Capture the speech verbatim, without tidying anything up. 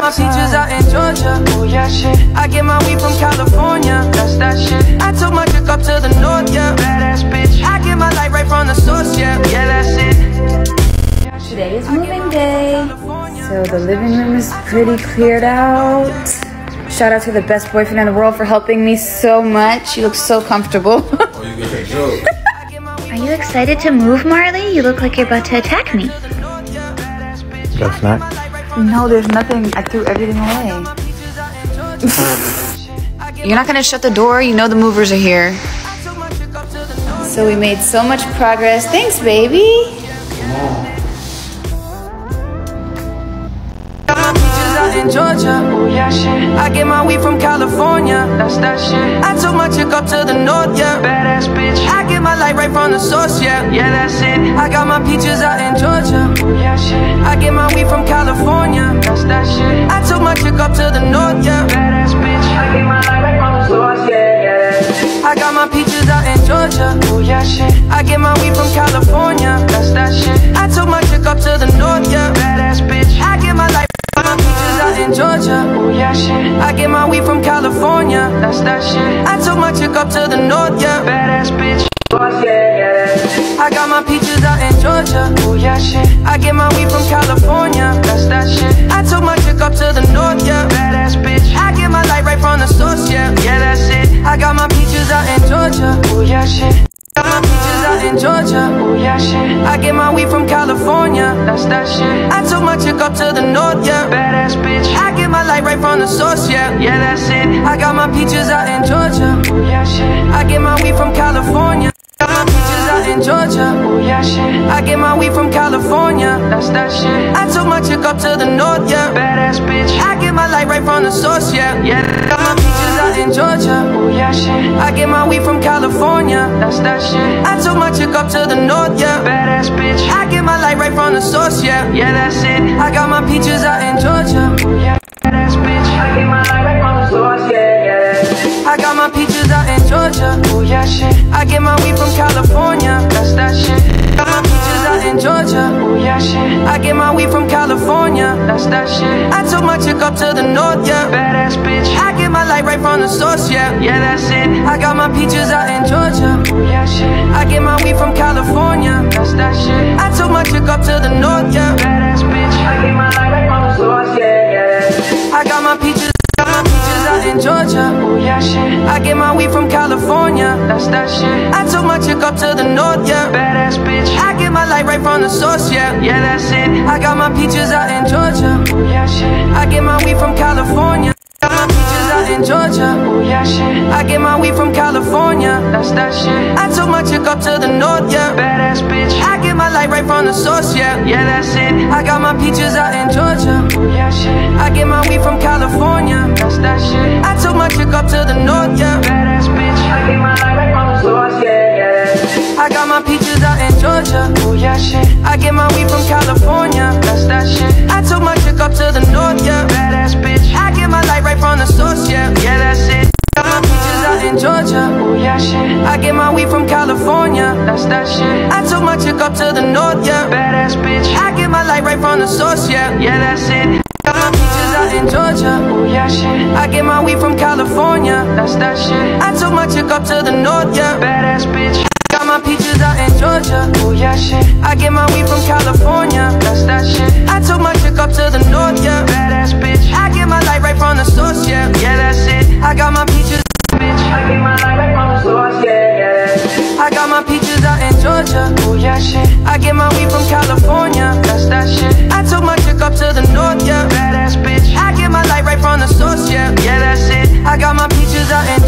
my peaches out in Georgia. Oh yeah, shit. I get my weed from California. That's that shit. I took my chick up to the north, yeah. Badass bitch. I get my light right from the source, yeah. Yeah, that's it. Today is moving day, so the living room is pretty cleared out. Shout out to the best boyfriend in the world for helping me so much. You look so comfortable. Oh, you get a joke. Are you excited to move, Marley? You look like you're about to attack me. Got a snack? No, there's nothing. I threw everything away. You're not gonna shut the door? You know the movers are here. So we made so much progress. Thanks, baby. In Georgia, oh yeah, shit. I get my weed from California, that's that shit. I took my chick up to the north, yeah. Badass bitch. I get my light right from the source, yeah. Yeah, that's it. I got my peaches out in Georgia, oh yeah, shit. I get my weed from California, that's that shit. I took my chick up to the north, yeah. Badass bitch. I get my light right from the source, yeah, yeah. I got my peaches out in Georgia, oh yeah, shit. I get my weed from California, that's that shit. I took my chick up to the north, yeah. Badass bitch. I get my light in Georgia, oh yeah, shit. I get my weed from California, that's that shit. I took my chick up to the north, yeah. Badass bitch. I got my peaches out in Georgia, oh yeah, shit. I get my weed from California, that's that shit. I took my chick up to the north, yeah. Badass bitch. I get my light right from the source, yeah. Yeah, that's it. I got my peaches out in Georgia, oh yeah, shit. Got my peaches out in Georgia, oh yeah, shit. I get my weed from California, that's that shit. I took my chick up to the north, yeah. Badass bitch. I get my light right from the source, yeah. Yeah, that's it. I got my peaches out in Georgia, oh yeah, shit. I get my weed from California. Got my peaches out in Georgia, oh yeah, shit. I get my weed from California, that's that shit. I took my chick up to the north, yeah. Badass bitch. I get my light right from the source, yeah. Yeah, got my peaches out in Georgia, oh yeah, shit. I get my weed from California, that's that shit. I took my chick up to the north, yeah. Badass bitch. I get my light right from the source, yeah. Yeah, that's it. I got my peaches out in Georgia, oh yeah. Badass bitch. I get my light right from the source, yeah, yeah. I got my peaches out in Georgia, oh yeah, shit. I get my weed from California, that's that shit. Got my peaches out in Georgia, oh yeah, shit. I get my weed from California, that's that shit. I took my chick up to the north, yeah. Badass bitch. I get my light right from the source, yeah. Yeah, that's it. I got my peaches out in Georgia, oh yeah, shit. I get my weed from California, that's that shit. I took my chick up to the north, yeah. Badass bitch. I get my light right from the source, yeah, yeah. I got my peaches. Got my peaches out in Georgia, oh yeah, shit. I get my weed from California, that's that shit. I took my chick up to the north, yeah. Badass bitch. I get my light right from the source, yeah. Yeah, that's it. I got my peaches out in Georgia, oh yeah, shit. I get my weed from California. Got my peaches out in Georgia, oh yeah, shit. I get my weed from California, that's that shit. I took my chick up to the north, yeah. Badass bitch. I get my light right from the source, yeah. Yeah, that's it. I got my peaches out in Georgia, oh yeah, shit. I get my weed from California, that's that shit. I took my chick up to the north, yeah. Badass bitch. I get my light right from the source, yeah, yeah. I got my peaches out in Georgia, oh yeah, shit. I get my weed from California, that's that shit. I took my chick up to the north, yeah. Badass bitch. I get my light right from the source, yeah. Yeah, that's it. Got my peaches out in Georgia, oh yeah, shit. I get my weed from California, that's that shit. I took my chick up to the north, yeah. Badass bitch. I get my light right from the source, yeah. Yeah, that's it. Got my peaches out in Georgia, oh yeah, shit. I get my weed from California, that's that shit. I took my chick up to the north, yeah. Badass bitch. Got my peaches out in Georgia, oh yeah, shit. I get my weed from California, that's that shit. I took my chick up to the north, yeah. Badass bitch. I get my light right from the source, yeah. Yeah, that's it. I got my peaches, bitch. I get my light right from the source, yeah, yeah. I got my peaches out in Georgia, oh yeah, shit. I get my weed from California, that's that shit. I took my chick up to the north, yeah. Badass bitch. I get my light right from the source, yeah. Yeah, that's it. I got my peaches out in